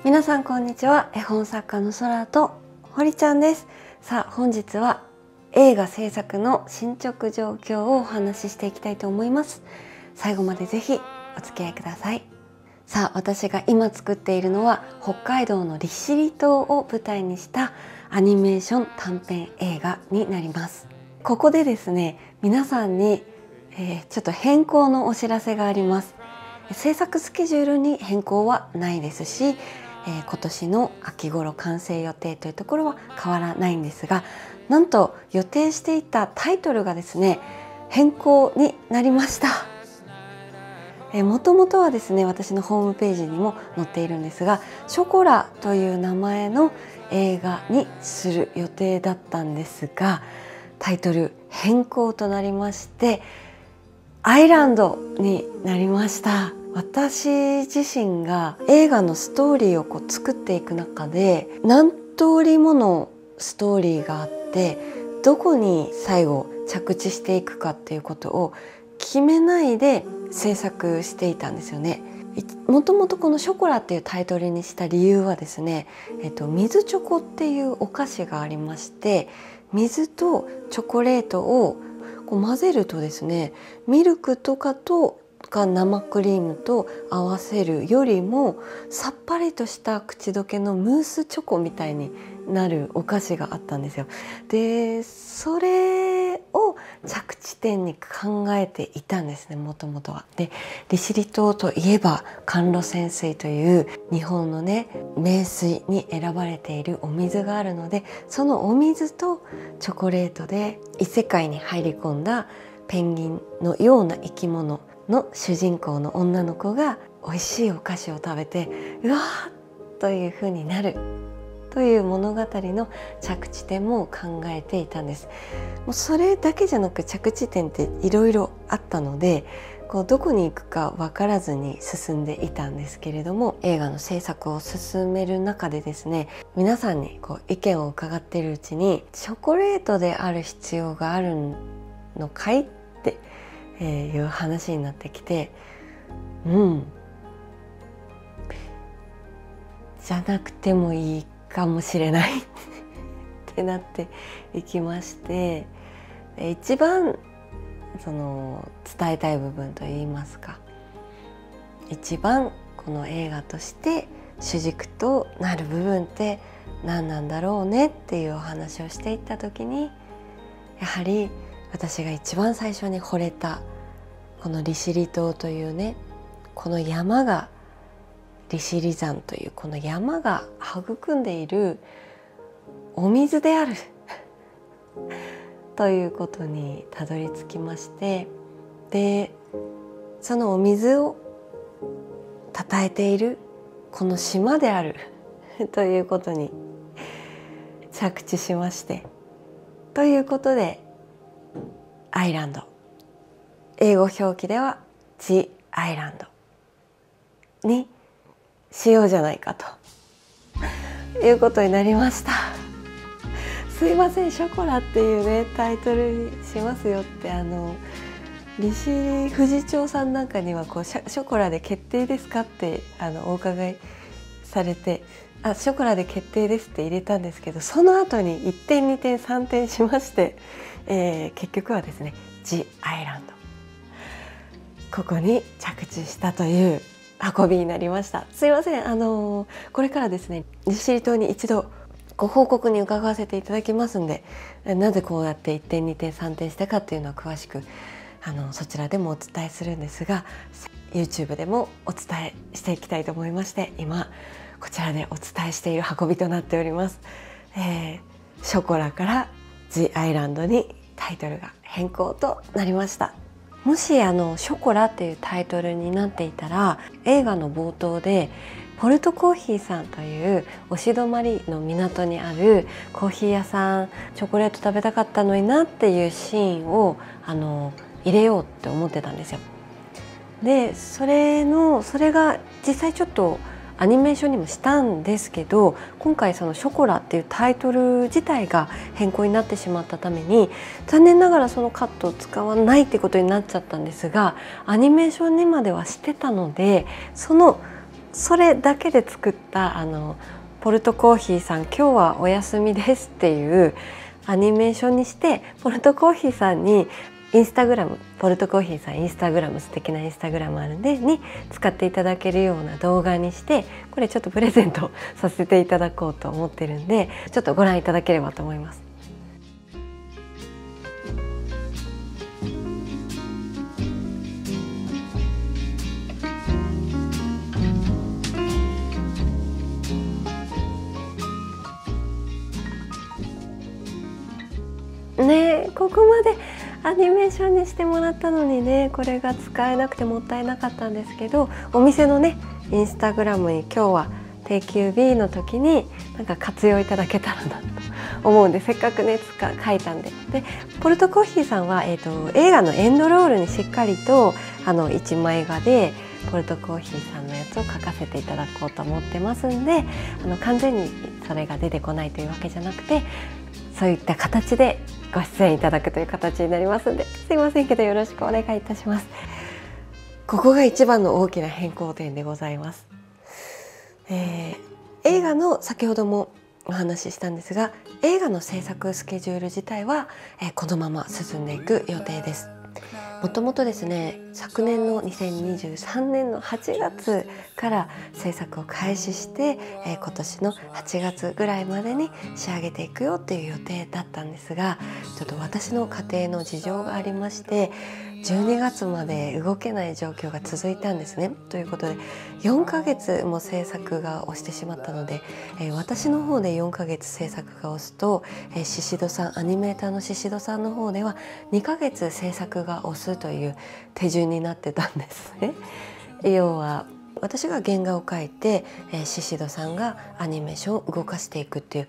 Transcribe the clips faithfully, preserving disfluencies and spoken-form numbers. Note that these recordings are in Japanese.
皆さんこんにちは。絵本作家の空と堀ちゃんです。さあ本日は映画制作の進捗状況をお話ししていきたいと思います。最後までぜひお付き合いください。さあ私が今作っているのは北海道の利尻島を舞台にしたアニメーション短編映画になります。ここでですね、皆さんに、えー、ちょっと変更のお知らせがあります。制作スケジュールに変更はないですし、えー、今年の秋頃完成予定というところは変わらないんですが、なんと予定していたタイトルがですね変更になりました。もともとはですね私のホームページにも載っているんですが、ショコラという名前の映画にする予定だったんですが、タイトル変更となりましてアイランドになりました。私自身が映画のストーリーをこう作っていく中で何通りものストーリーがあって、どこに最後着地していくかっていうことを決めないで制作していたんですよね。もともとこのショコラっていうタイトルにした理由はですね、えっと、水チョコっていうお菓子がありまして、水とチョコレートをこう混ぜるとですね、ミルクとかとか生クリームと合わせるよりもさっぱりとした口どけのムースチョコみたいになるお菓子があったんですよ。でそれを着地点に考えていたんですね、もともとは。で利尻島といえば甘露泉水という日本のね名水に選ばれているお水があるので、そのお水とチョコレートで異世界に入り込んだペンギンのような生き物の主人公の女の子が美味しいお菓子を食べてうわーという風になるという物語の着地点も考えていたんです。もうそれだけじゃなく着地点っていろいろあったので、こうどこに行くか分からずに進んでいたんですけれども、映画の制作を進める中でですね、皆さんにこう意見を伺っているうちに、チョコレートである必要があるのかいっていう話になってきて、うんじゃなくてもいいかもしれないってなっていきまして、一番その伝えたい部分といいますか、一番この映画として主軸となる部分って何なんだろうねっていうお話をしていった時に、やはり私が一番最初に惚れたこの利尻島というね、この山が利尻山というこの山が育んでいるお水であるということにたどり着きまして、でそのお水をたたえているこの島であるということに着地しまして、ということでアイランド、英語表記では The Island にしようじゃないかということになりました。すいません、ショコラっていうねタイトルにしますよってあの利尻富士町さんなんかにはこうシ ョ, ショコラで決定ですかってあのお伺いされて、あショコラで決定ですって入れたんですけど、その後にいってんにてんさんてんしまして、えー、結局はですね The Island、 ここに着地したという運びになりました。すいません、あのー、これからですね利尻島に一度ご報告に伺わせていただきますんで、なぜこうやっていってんにてんさんてんしたかっていうのは詳しくあのそちらでもお伝えするんですが、 YouTube でもお伝えしていきたいと思いまして、今こちらでお伝えしている運びとなっております。えー、ショコラからThe Islandにタイトルが変更となりました。もしあのショコラっていうタイトルになっていたら、映画の冒頭でポルトコーヒーさんという押し止まりの港にあるコーヒー屋さん、チョコレート食べたかったのになっていうシーンをあの入れようって思ってたんですよ。でそれのそれが実際ちょっとアニメーションにもしたんですけど、今回その「ショコラ」っていうタイトル自体が変更になってしまったために、残念ながらそのカットを使わないってことになっちゃったんですが、アニメーションにまではしてたので、そのそれだけで作ったあのポルトコーヒーさん今日はお休みですっていうアニメーションにして、ポルトコーヒーさんにインスタグラム、ポルトコーヒーさんインスタグラム、素敵なインスタグラムあるんでに使っていただけるような動画にして、これちょっとプレゼントさせていただこうと思ってるんで、ちょっとご覧いただければと思います。ね、ここまでアニメーションにしてもらったのにね、これが使えなくてもったいなかったんですけど、お店のねインスタグラムに今日は定休日の時になんか活用いただけたらなと思うんで、せっかくね使書いたんで。でポルトコーヒーさんは、えーと、映画のエンドロールにしっかりとあの一枚画でポルトコーヒーさんのやつを書かせていただこうと思ってますんで、あの完全にそれが出てこないというわけじゃなくて、そういった形でご出演いただくという形になりますので、すいませんけどよろしくお願いいたします。ここが一番の大きな変更点でございます。えー、映画の先ほどもお話ししたんですが、映画の制作スケジュール自体は、えー、このまま進んでいく予定です。もともとですね、昨年のにせんにじゅうさんねんのはちがつから制作を開始して、えー、今年のはちがつぐらいまでに仕上げていくよっていう予定だったんですが、ちょっと私の家庭の事情がありまして、じゅうにがつまで動けない状況が続いたんですね。ということでよんかげつも制作が押してしまったので、えー、私の方でよんかげつ制作が押すと、えー、シシドさん、アニメーターのシシドさんの方ではにかげつ制作が押すという手順になってたんですね。要は私が原画を描いて、えー、シシドさんがアニメーションを動かしていくっていう、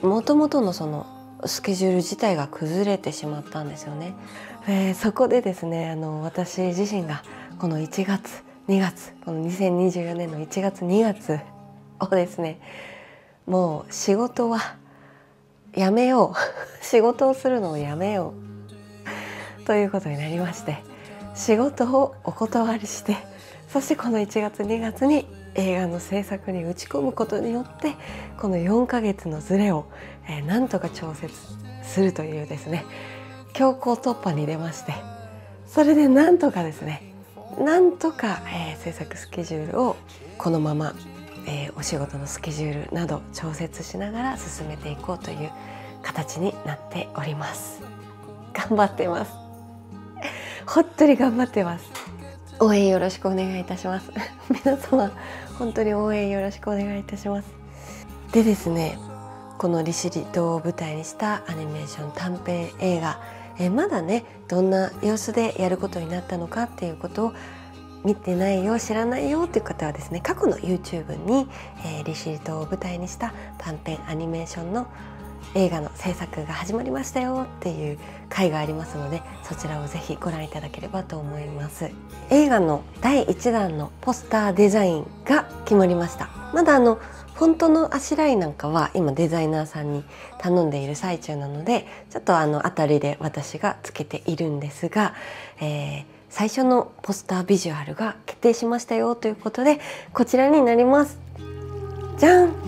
もともとのそのスケジュール自体が崩れてしまったんですよね。えー、そこでですね、あの私自身がこのいちがつにがつ、このにせんにじゅうよねんのいちがつにがつをですね、もう仕事はやめよう仕事をするのをやめようということになりまして、仕事をお断りして、そしてこのいちがつにがつに映画の制作に打ち込むことによって、このよんかげつのズレを、えー、なんとか調節するというですね、強行突破に出まして、それでなんとかですね、なんとか、えー、制作スケジュールをこのまま、えー、お仕事のスケジュールなど調節しながら進めていこうという形になっております。頑張ってます。本当に頑張ってます。応援よろしくお願いいたします皆様本当に応援よろしくお願いいたします。でですね、この利尻島を舞台にしたアニメーション短編映画、えまだねどんな様子でやることになったのかっていうことを見てないよ、知らないよっていう方はですね、過去の YouTube に、えー、利尻島を舞台にした短編アニメーションの映画の制作が始まりましたよっていう回がありますので、そちらをぜひご覧いただければと思います。映画のだいいちだんのポスターデザインが決まりました。まだあのフォントのあしらいなんかは今デザイナーさんに頼んでいる最中なので、ちょっとあのあたりで私がつけているんですが、えー、最初のポスタービジュアルが決定しましたよということで、こちらになります。じゃん。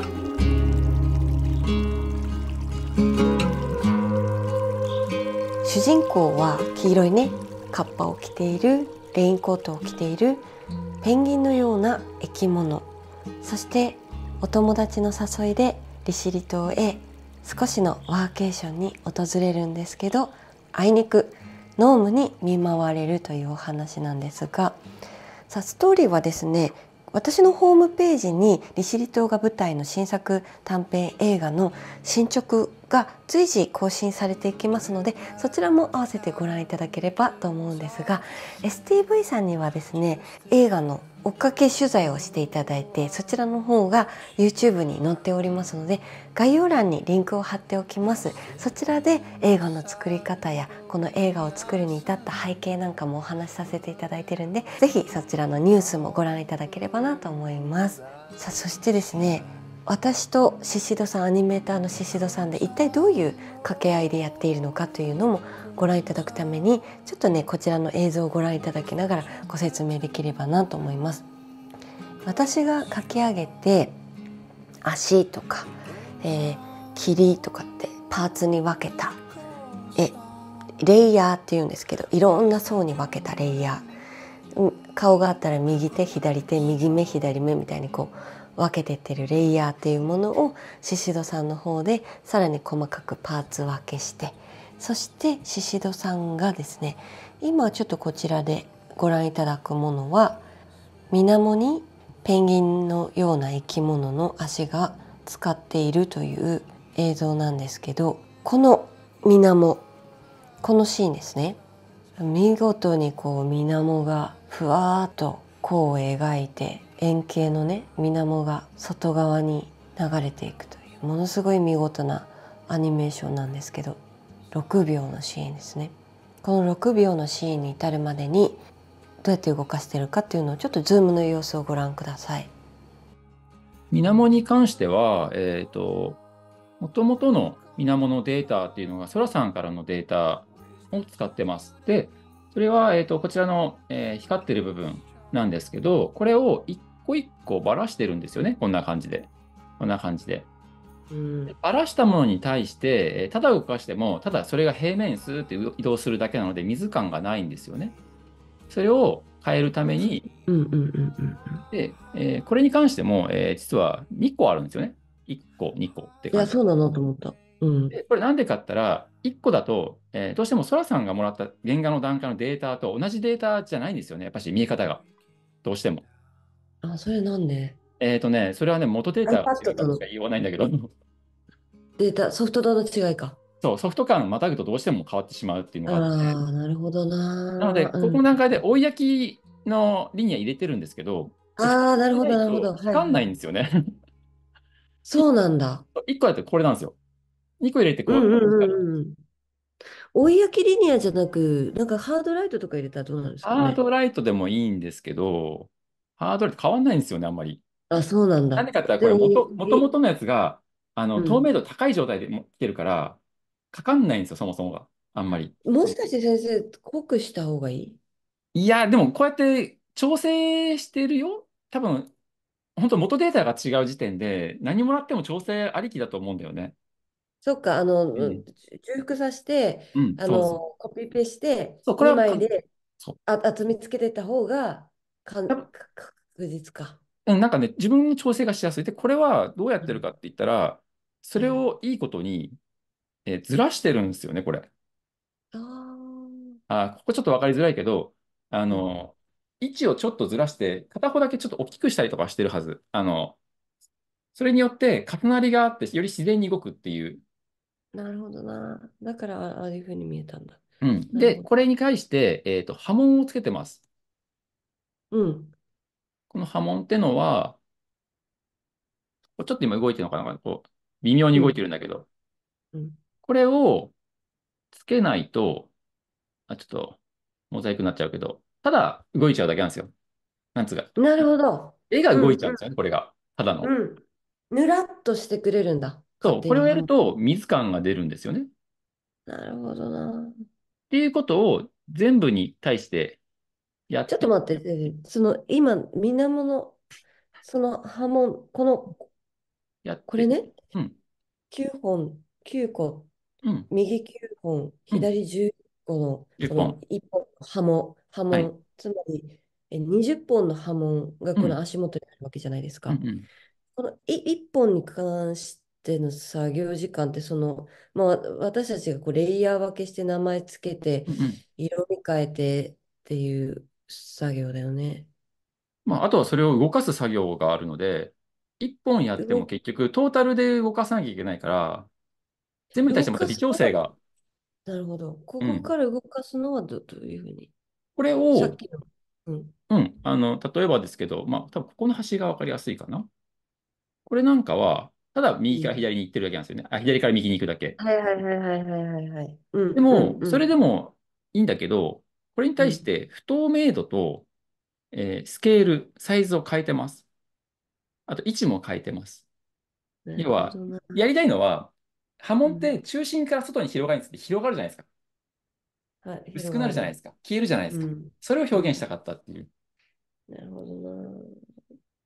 主人公は黄色いねカッパを着ている、レインコートを着ているペンギンのような生き物、そしてお友達の誘いで利尻島へ少しのワーケーションに訪れるんですけど、あいにく濃霧に見舞われるというお話なんですが、さあストーリーはですね、私のホームページに利尻島が舞台の新作短編映画の進捗が随時更新されていきますので、そちらも合わせてご覧いただければと思うんですが、 エスティーブイ さんにはですね、映画の追っかけ取材をしていただいて、そちらの方が YouTube に載っておりますので、概要欄にリンクを貼っておきます。そちらで映画の作り方やこの映画を作るに至った背景なんかもお話しさせていただいているんで、ぜひそちらのニュースもご覧いただければなと思います。さあそしてですね、私とシシドさん、アニメーターのシシドさんで一体どういう掛け合いでやっているのかというのもご覧いただくために、ちょっとねこちらの映像をご覧いただきながらご説明できればなと思います。 私が書き上げて足とか、えー、霧とかってパーツに分けた絵、レイヤーっていうんですけど、いろんな層に分けたレイヤー、顔があったら右手左手右目左目みたいにこう分けてってるレイヤーっていうものを宍戸さんの方でさらに細かくパーツ分けして、そして宍戸さんがですね、今ちょっとこちらでご覧いただくものは水面にペンギンのような生き物の足が使っているという映像なんですけど、この水面、このシーンですね、見事にこう水面がふわーっと弧を描いて、円形のね水面が外側に流れていくというものすごい見事なアニメーションなんですけど、ろくびょうのシーンですね。このろくびょうのシーンに至るまでにどうやって動かしてるかっていうのをちょっとズームの様子をご覧ください。 水面に関しては、えっと、もともとの水面のデータっていうのが、ソラさんからのデータを使ってます。で、それは、えっと、こちらの、えー光ってる部分なんですけど、これを一個一個ばらしてるんですよね。こんな感じで。こんな感じで。 うん、 ばらしたものに対して、えーただ動かしても、ただそれが平面にスーって移動するだけなので、水感がないんですよね。それを変えるために、 うんうんうんうん。 で、えーこれに関しても、えー実はにこあるんですよね。いっこ、にこっていや、 感じ。 そうなのと思った。うん。 で、これなんでかって言ったら、いっこだと、えーどうしてもソラさんがもらった原画の段階のデータと同じデータじゃないんですよね。やっぱし見え方が。どうしても。 あ、それなんでえっとね、それはね、元データが違 iPad とのうからしか言いようがないんだけど、 データ、ソフトとの違いか。 そう、ソフト感をまたぐとどうしても変わってしまうっていうのあがあって、 あ、なるほどなので、 な。うん。 ここの段階で追い焼きのリニア入れてるんですけど、これふたつああ、なるほど、 入れないなるほど。 と光んないんはいはい。 ですよね。 そうなんだ。 いっこだとこれなんですよ。にこ入れてこう、 うんうん光る。 うんうん。追い焼きリニアじゃなく、なんかハードライトとか入れたらどうなんですかね。 ハードライトでもいいんですけど、ハードライト変わんないんですよね、あんまり。 あ、そうなんだ。 なんでかって言ったで、 ら、これ追い元、 焼き。 元々のやつが、あの、透うん。 明度高い状態で持ってるから、かかんないんですよ、そもそもが。あんまり。 もしかして先生、濃くした方がいい？ いや、でもこうやって調整してるよ。多分、本当元データが違う時点で、何もらっても調整ありきだと思うんだよね。 そっか、あの、 うん。 うん重複させて、 うん、そうそう。 あの、コピペしてそう、これは 2 か、 枚でそう。 あ厚みつけてった方がかん、 多分、 か確実か。 うんなんかね、自分の調整がしやすい。で、これはどうやっうん。 てるかって言ったら、それうん。 をいいことに、えーずらしてるんですよね、これ。 ああ、 あ、ここちょっとわかりづらいけど、あうん。 の、位置をちょっとずらして、片方だけちょっと大きくしたりとかしてるはず。あの、それによって重なりがあって、より自然に動くっていう。 なるほどな。だからあああいうふうに見えたんだ。 うん。で、 なるほど。 これに対して、えっと、波紋をつけてます。 うん。 この波紋ってのは、これちょっと今動いてるのかなこう、微妙に動いてうん。 るんだけど、 うん。 これをつけないと、あ、ちょっと、モザイクになっちゃうけど、ただ動いちゃうだけなんですよ。なんつうか、 なるほど。 絵がうん。うん。 動いちゃうんですよね、これが。ただの。 うん。ぬらっとしてくれるんだ。勝そう、これをやる手には。 と水感が出るんですよね。 なるほどな。 っていうことを全部に対してやって、 ちょっと待って、その今、水面の、その波紋、この、 やって、 これね、 うん、 きゅうほん、きゅうこ、 うん、 右きゅうほん、 うん、 左じゅっこの、 10 その本。 いっぽん波紋、波はい。 紋、つまりえにじゅっぽんの波紋がこのうん、 足元にあるわけじゃないですうん、うか。 ん、 このいいっぽんに関しての作業時間って、その、まあ、私たちがこうレイヤー分けして名前つけて、 うん。うん。 色味変えてっていう作業だよね。 まあ、あとはそれを動かす作業があるので、いっぽんやっても動、 結局トータルで動かさなきゃいけないから、全部に対してまた微動かすのは、 調整が、 なるほど。こうん。 こから動かすのはど、どういうふうに？ これを、 さっきの。うん。 うん、あの、例えばですけど、まあ、多分ここの端がわかりやすいかな。これなんかは、ただ右からうん。 左に行ってるだけなんですよね。あ、左から右に行くだけ。 はいはいはいはいはいはいはい。うんうんでも、それうんでもいいんだけど、これにうん。 対して不透明度と、えースケール、サイズを変えてます。あと位置も変えてます。 なる要は、 ほどな。 やりたいのは、波紋っうん。 て中心から外に広がるんですって広がるじゃないですか。 はい、 薄く広がる。 なるじゃないですか。消えるじゃないですか。 うん。 それを表うん。 現したかったっていう。 なるほどな。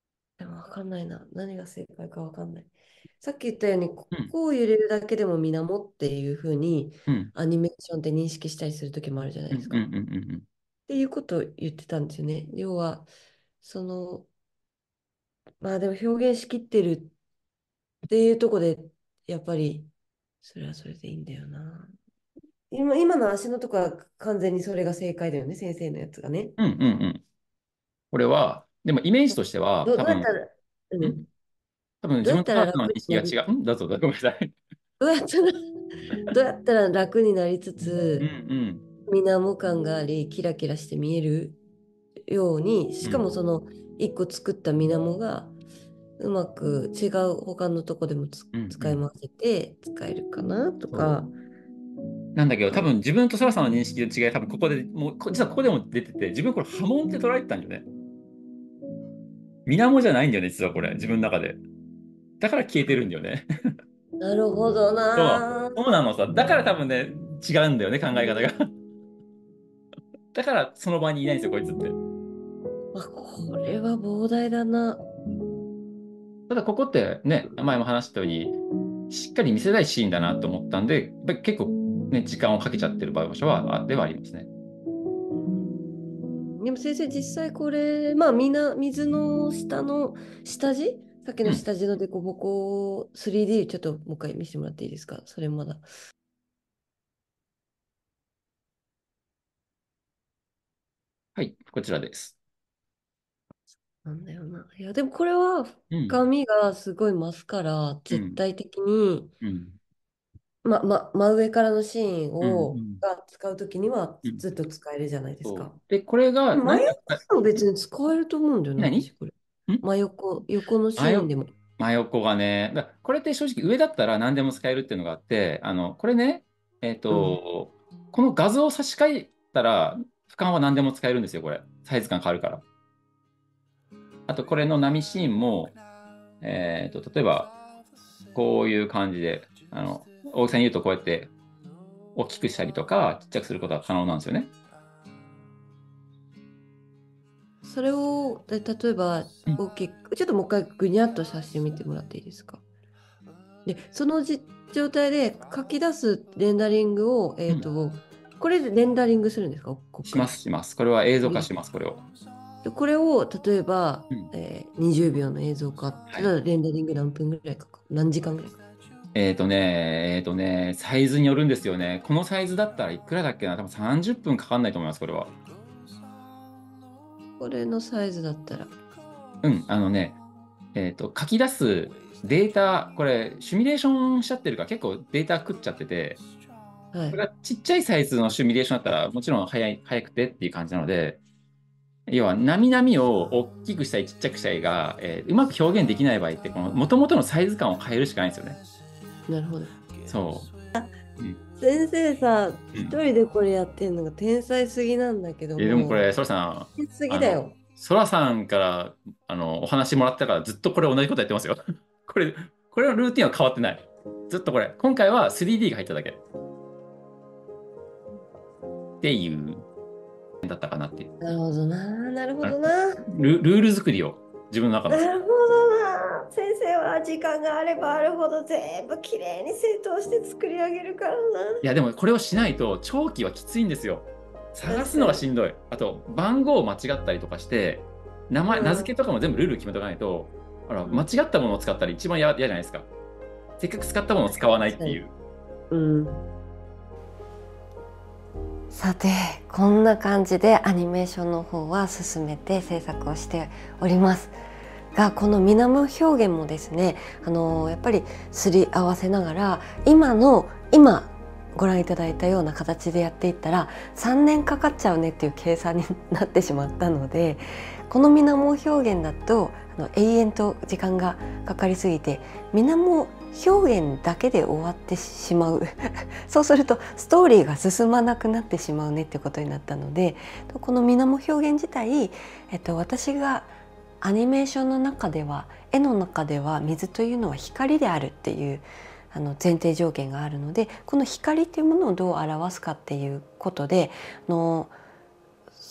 でもわかんないな。何が正解かわかんない。さっき言ったように、こうん、 こを揺れるだけでも水面っていう風にうん、 アニメーションって認識したりする時もあるじゃないうん、 ですか。っうん、うん、うん。 ていうことを言ってたんですよね。要は、その、まあでも表現しきってるっていうところで、やっぱり、それはそれでいいんだよな。今、今の足のとこは完全にそれが正解だよね、先生のやつがね。 うん、うん、うん。これは、でもイメージとしては、 ど、 多分、 どうやったら、うんん、 多分自分とどうやったらタートの認楽になり、 識が違う。んだぞ、だ、ごめんなさい。 どうやったら、どうやったら楽になりつうん、 つ、 うん、 水面感があり、キラキラして見えるように、しかうん、 もその一個作った水面がうまく違う他のとこでもつうん、うん。 使い回せて使えるかなとそか。 う。なんだけど、多あ、 分自分とソラさんの認識の違い、多分ここで、もう、こ実はここでも出てて、自分これ波紋って捉えてたんだよね。水面じゃないんだよね、実はこれ、自分の中で。だから消えてるんだよね。 なるほどそう。 な。 そうなのさ。だから多分ね、違うんだよね、考え方が。だからその場にいないんですよ、こいつって。 あ、これは膨大だな。 ただここってね、前も話したように、しっかり見せたいシーンだなと思ったんで、やっぱり結構ね、時間をかけちゃってる場所は、あではありますね。 うーん、でも先生、実際これ、まあみんな水の下の下地さっきうん。 の下地の凸凹 スリーディー ちょっともう一回見せてもらっていいですか？それまだ。 はい、こちらです。 なんだよな。いや、でもこれはうん。 深みがすごい増すから、 うん。 絶対的に、 うん。 ま、ま、真上からのシーンうん。うをん。 が使うときにはうん。 ずっと使えるじゃないですか。 そう。で、これが真横何が、あでも別に使えると思うんだよな、 何私これ。 ん真横、横の真横、 シーンでも。 真横がね、だこれって正直上だったら何でも使えるっていうのがあって、あの、これね、えっうん。 と、この画像を差し替えたら、俯瞰は何でも使えるんですよ、これ。サイズ感変わるから。あと、これの波シーンも、えっと、例えば、こういう感じで、あの、大きさに言うとこうやって大きくしたりとか、ちっちゃくすることが可能なんですよね。 それを、で例えば、 うん。 大きく、ちょっともう一回ぐにゃっとさせてみてもらっていいですか？で、そのじ状態で書き出すレンダリングを、えうん。 っと、これでレンダリングするんですか？ここっから。 します、します。これは映像化します、これを。 で、これを例えば、 うん。 えーにじゅうびょうの映像化ってはい。 言ったらレンダリング何分ぐらいかかる？何時間ぐらいかかる？ えっとね、えっとね、サイズによるんですよね。このサイズだったらいくらだっけな、多分さんじゅっぷんかかんないと思います、これは。 これのサイズだったら。 うん、あのね、えっと、書き出すデータ、これ、シミュレーションしちゃってるから結構データ食っちゃってて、 はい。 これがちっちゃいサイズのシミュレーションだったら、もちろん早い、早くてっていう感じなので、要は、なみなみを大きくしたりちっちゃくしたりが、えーうまく表現できない場合って、この元々のサイズ感を変えるしかないんですよね。 なるほど。 そう。うん。 先生さ、 うん。 一人でこれやってんのが天才すぎなんだけどえーでもこれ、 も、 ソラさん、 天才すぎあの、 だよ。 ソラさんから、あの、お話もらったからずっとこれ同じことやってますよ。これ、これのルーティンは変わってない。ずっとこれ。今回は スリーディー が入っただけっていうだったかなっていう。 なるほどな、なるほあのどな。 ル、ルール作りを自分の中の。 なるほどな。先生は時間があればあるほど全部きれいに整頓して作り上げるからな。 いや、でもこれをしないと長期はきついんですよ。探すの確かに。 がしんどい。あと、番号を間違ったりとかして、名前、名うん。 付けとかも全部ルール決めとかないと、あら、間違ったものを使ったら一番嫌嫌じゃないですか。せっかく使ったものを使わないっ確かに。 ていう。 うん。さて、こんな感じでアニメーションの方は進めて制作をしておりますが、この水面表現もですね、あのやっぱりすり合わせながら、今の今ご覧いただいたような形でやっていったらさんねんかかっちゃうねっていう計算になってしまったので、この水面表現だとあの永遠と時間がかかりすぎて、水面表現だけで終わってしまうそうするとストーリーが進まなくなってしまうねってことになったので、この水面表現自体、えっと、私がアニメーションの中では、絵の中では水というのは光であるっていうあの前提条件があるので、この光っていうものをどう表すかっていうことで、あの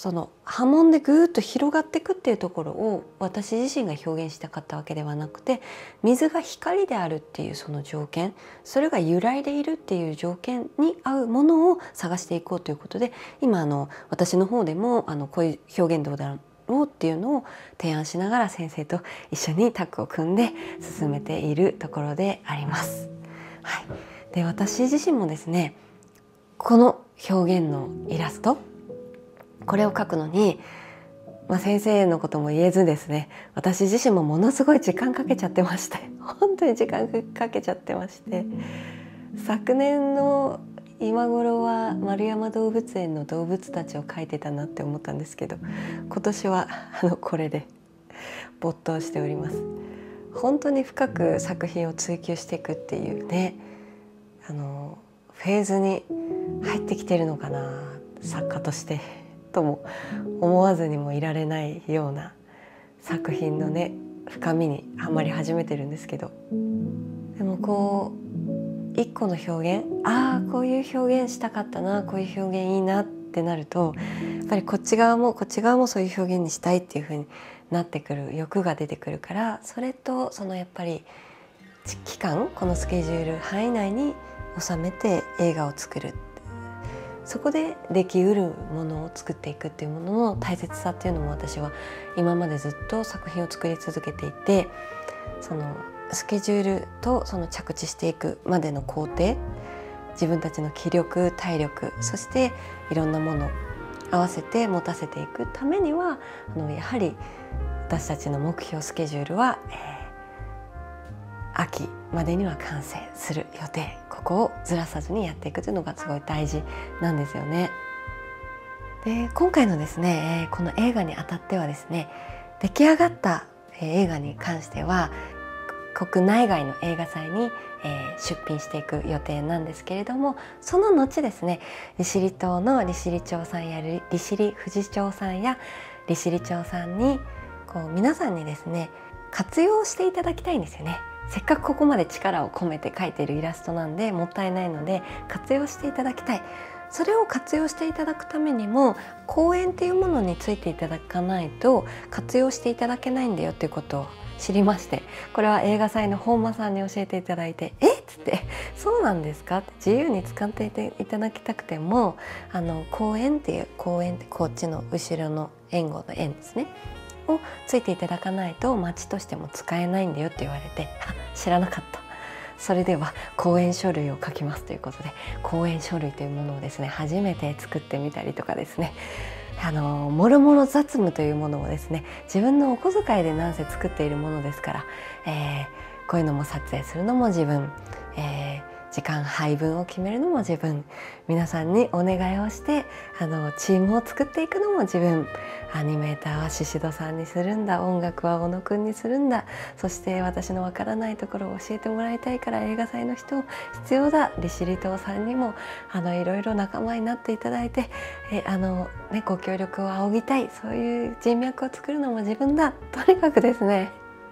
その波紋でぐーっと広がっていくっていうところを私自身が表現したかったわけではなくて、水が光であるっていうその条件、それが由来でいるっていう条件に合うものを探していこうということで、今あの私の方でもあのこういう表現どうだろうっていうのを提案しながら先生と一緒にタッグを組んで進めているところであります。はい、で私自身もですね、この表現のイラスト、これを描くのに、まあ、先生のことも言えずですね、私自身もものすごい時間かけちゃってまして、本当に時間かけちゃってまして、昨年の今頃は丸山動物園の動物たちを描いてたなって思ったんですけど、今年はあのこれで没頭しております。本当に深く作品を追求していくっていうね、あのフェーズに入ってきてるのかな、作家としてとも思わずにもいられないような作品のね深みにはまり始めてるんですけど、でもこう一個の表現、ああこういう表現したかったな、こういう表現いいなってなると、やっぱりこっち側もこっち側もそういう表現にしたいっていう風になってくる欲が出てくるから、それとそのやっぱり期間、このスケジュール範囲内に収めて映画を作る、そこでできうるものを作っていくっていうものの大切さっていうのも私は今までずっと作品を作り続けていて、そのスケジュールとその着地していくまでの工程、自分たちの気力、体力、そしていろんなものを合わせて持たせていくためには、あのやはり私たちの目標スケジュールは、えー、秋までには完成する予定、ここをずらさずにやっていくというのがすごい大事なんですよね。で今回のですね、この映画にあたってはですね、出来上がった映画に関しては国内外の映画祭に出品していく予定なんですけれども、その後ですね、利尻島の利尻町さんや利尻富士町さんや利尻町さんにこう皆さんにですね活用していただきたいんですよね。せっかくここまで力を込めて描いているイラストなんでもったいないので活用していただきたい。それを活用していただくためにも公演っていうものについていただかないと活用していただけないんだよっていうことを知りまして、これは映画祭の本間さんに教えていただいて、えっつってそうなんですかって自由に使っていただきたくても、あの公演っていう公演ってこっちの後ろの援護の円ですねをついていただかないと町としても使えないんだよって言われて、あ、知らなかった。それでは講演書類を書きますということで、講演書類というものをですね初めて作ってみたりとかですね、あのもろもろ雑務というものをですね自分のお小遣いでなんせ作っているものですから、えー、こういうのも撮影するのも自分、えー時間配分を決めるのも自分、皆さんにお願いをしてあのチームを作っていくのも自分、アニメーターは宍戸さんにするんだ、音楽は小野くんにするんだ、そして私のわからないところを教えてもらいたいから映画祭の人必要だ、利尻島さんにもあのいろいろ仲間になっていただいてえあの、ね、ご協力を仰ぎたい、そういう人脈を作るのも自分だ。とにかくですね、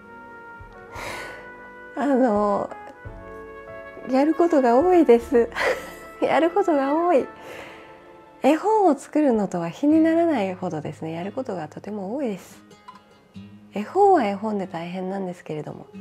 あのやることが多いですやることが多い。絵本を作るのとは比にならないほどですね、やることがとても多いです。絵本は絵本で大変なんですけれども、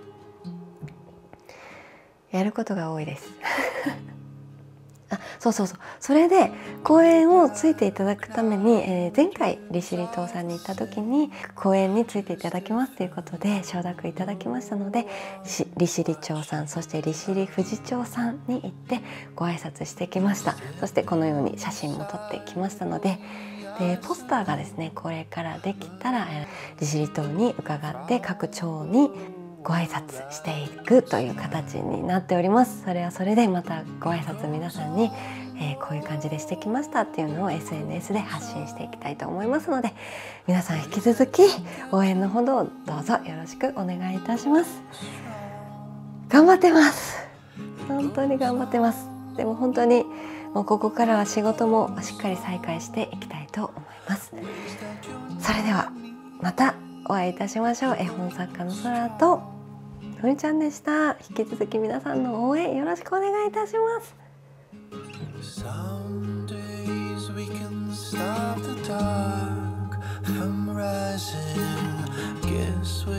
やることが多いですあ、そうそうそう、それで講演をついていただくために、えー、前回利尻島さんに行った時に講演についていただきますということで承諾いただきましたので、利尻町さん、そして利尻富士町さんに行ってご挨拶してきました。そしてこのように写真も撮ってきましたので、でポスターがですねこれからできたら利尻島に伺って各町にご挨拶していくという形になっております。それはそれでまたご挨拶皆さんに、えー、こういう感じでしてきましたっていうのを エスエヌエス で発信していきたいと思いますので、皆さん引き続き応援のほどどうぞよろしくお願いいたします。頑張ってます。本当に頑張ってます。でも本当にもうここからは仕事もしっかり再開していきたいと思います。それではまたお会いいたしましょう。絵本作家の空とのりちゃんでした。引き続き皆さんの応援よろしくお願いいたします。 swim.